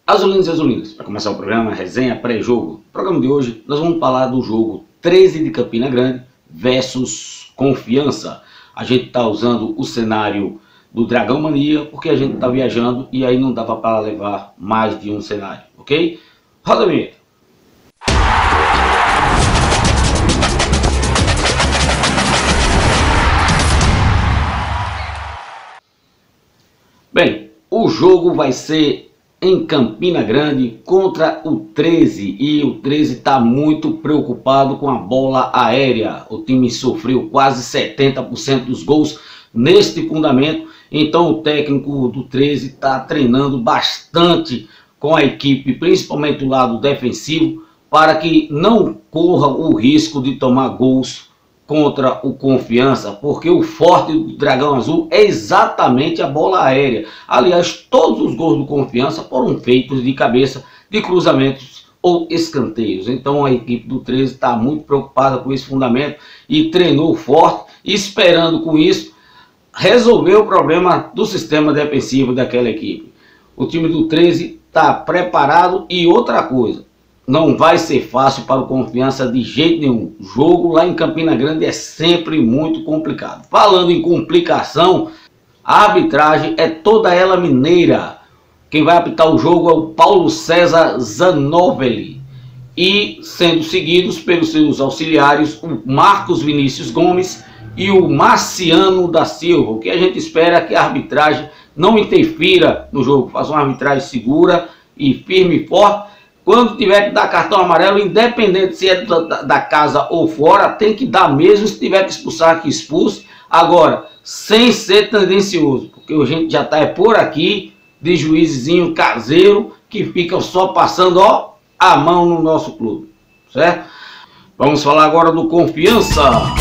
Azulinos e azulinas, para começar o programa, resenha pré-jogo. No programa de hoje nós vamos falar do jogo 13 de Campina Grande versus Confiança. A gente está usando o cenário do Dragão Mania porque a gente está viajando e aí não dava para levar mais de um cenário, ok? Roda a vinheta. Bem, o jogo vai ser em Campina Grande contra o 13 e o 13 está muito preocupado com a bola aérea. O time sofreu quase 70% dos gols neste fundamento, então o técnico do 13 está treinando bastante com a equipe, principalmente do lado defensivo, para que não corra o risco de tomar gols contra o Confiança, porque o forte do Dragão Azul é exatamente a bola aérea. Aliás, todos os gols do Confiança foram feitos de cabeça, de cruzamentos ou escanteios. Então a equipe do 13 está muito preocupada com esse fundamento e treinou forte, esperando com isso resolver o problema do sistema defensivo daquela equipe. O time do 13 está preparado e outra coisa, não vai ser fácil para o Confiança de jeito nenhum. O jogo lá em Campina Grande é sempre muito complicado. Falando em complicação, a arbitragem é toda ela mineira. Quem vai apitar o jogo é o Paulo César Zanovelli. E sendo seguidos pelos seus auxiliares, o Marcos Vinícius Gomes e o Marciano da Silva. O que a gente espera é que a arbitragem não interfira no jogo. Faça uma arbitragem segura e firme e forte. Quando tiver que dar cartão amarelo, independente se é da casa ou fora, tem que dar mesmo. Se tiver que expulsar, que expulse. Agora, sem ser tendencioso, porque a gente já está por aqui de juizinho caseiro que fica só passando a mão no nosso clube, certo? Vamos falar agora do Confiança.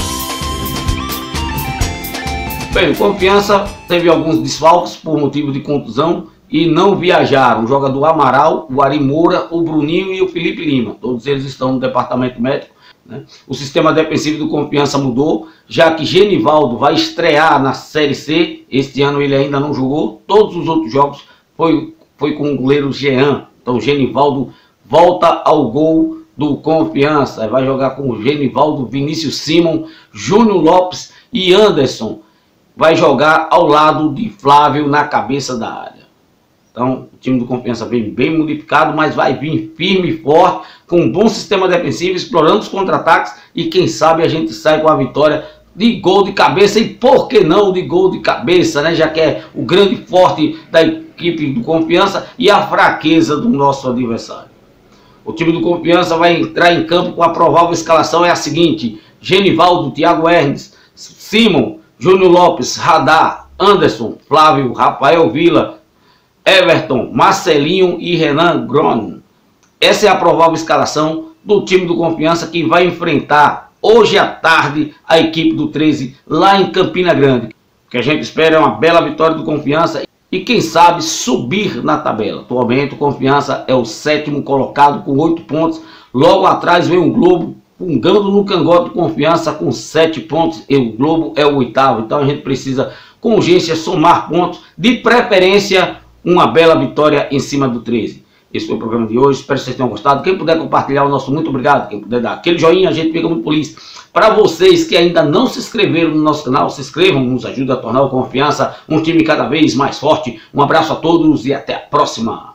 Bem, o Confiança teve alguns desfalques por motivo de contusão e não viajaram. O jogador Amaral, o Ari Moura, o Bruninho e o Felipe Lima. Todos eles estão no departamento médico, né? O sistema defensivo do Confiança mudou, já que Genivaldo vai estrear na Série C. Este ano ele ainda não jogou. Todos os outros jogos foi com o goleiro Jean. Então Genivaldo volta ao gol do Confiança. Vai jogar com o Genivaldo, Vinícius Simon, Júnior Lopes e Anderson. Vai jogar ao lado de Flávio na cabeça da área. Então, o time do Confiança vem bem modificado, mas vai vir firme e forte, com um bom sistema defensivo, explorando os contra-ataques e quem sabe a gente sai com a vitória de gol de cabeça e por que não de gol de cabeça, né? Já que é o grande forte da equipe do Confiança e a fraqueza do nosso adversário. O time do Confiança vai entrar em campo com a provável escalação é a seguinte: Genivaldo, Thiago Hernes, Simon, Júnior Lopes, Radar, Anderson, Flávio, Rafael Vila, Everton, Marcelinho e Renan Gron. Essa é a provável escalação do time do Confiança que vai enfrentar hoje à tarde a equipe do 13 lá em Campina Grande. O que a gente espera é uma bela vitória do Confiança e quem sabe subir na tabela. Atualmente o Confiança é o 7º colocado com 8 pontos. Logo atrás vem o Globo pungando no cangote do Confiança com 7 pontos e o Globo é o 8º. Então a gente precisa com urgência somar pontos, de preferência uma bela vitória em cima do 13. Esse foi o programa de hoje, espero que vocês tenham gostado. Quem puder compartilhar o nosso muito obrigado, quem puder dar aquele joinha, a gente fica muito feliz. Para vocês que ainda não se inscreveram no nosso canal, se inscrevam, nos ajuda a tornar o Confiança um time cada vez mais forte. Um abraço a todos e até a próxima.